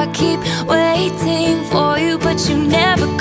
I keep waiting for you, but you never